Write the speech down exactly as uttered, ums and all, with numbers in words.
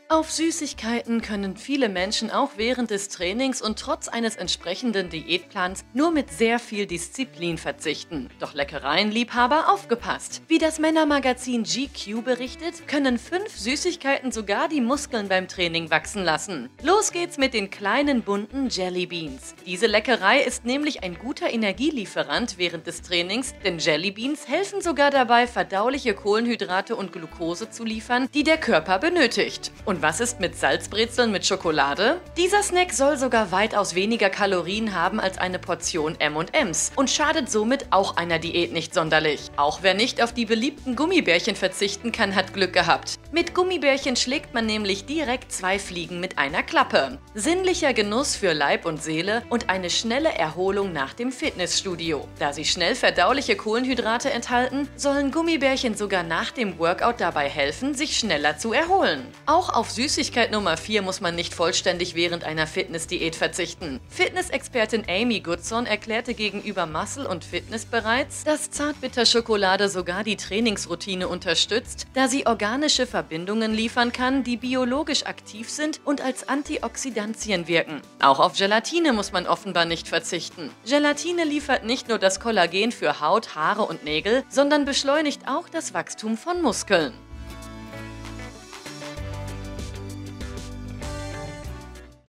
Auf Süßigkeiten können viele Menschen auch während des Trainings und trotz eines entsprechenden Diätplans nur mit sehr viel Disziplin verzichten. Doch Leckereienliebhaber, aufgepasst! Wie das Männermagazin G Q berichtet, können fünf Süßigkeiten sogar die Muskeln beim Training wachsen lassen. Los geht's mit den kleinen bunten Jelly Beans. Diese Leckerei ist nämlich ein guter Energielieferant während des Trainings, denn Jelly Beans helfen sogar dabei, verdauliche Kohlenhydrate und Glucose zu liefern, die der Körper benötigt. Und was ist mit Salzbrezeln mit Schokolade? Dieser Snack soll sogar weitaus weniger Kalorien haben als eine Portion M und M's und schadet somit auch einer Diät nicht sonderlich. Auch wer nicht auf die beliebten Gummibärchen verzichten kann, hat Glück gehabt. Mit Gummibärchen schlägt man nämlich direkt zwei Fliegen mit einer Klappe. Sinnlicher Genuss für Leib und Seele und eine schnelle Erholung nach dem Fitnessstudio. Da sie schnell verdauliche Kohlenhydrate enthalten, sollen Gummibärchen sogar nach dem Workout dabei helfen, sich schneller zu erholen. Auch auf Süßigkeit Nummer vier muss man nicht vollständig während einer Fitnessdiät verzichten. Fitnessexpertin Amy Goodson erklärte gegenüber Muscle und Fitness bereits, dass Zartbitterschokolade sogar die Trainingsroutine unterstützt, da sie organische Verbindungen liefern kann, die biologisch aktiv sind und als Antioxidantien wirken. Auch auf Gelatine muss man offenbar nicht verzichten. Gelatine liefert nicht nur das Kollagen für Haut, Haare und Nägel, sondern beschleunigt auch das Wachstum von Muskeln.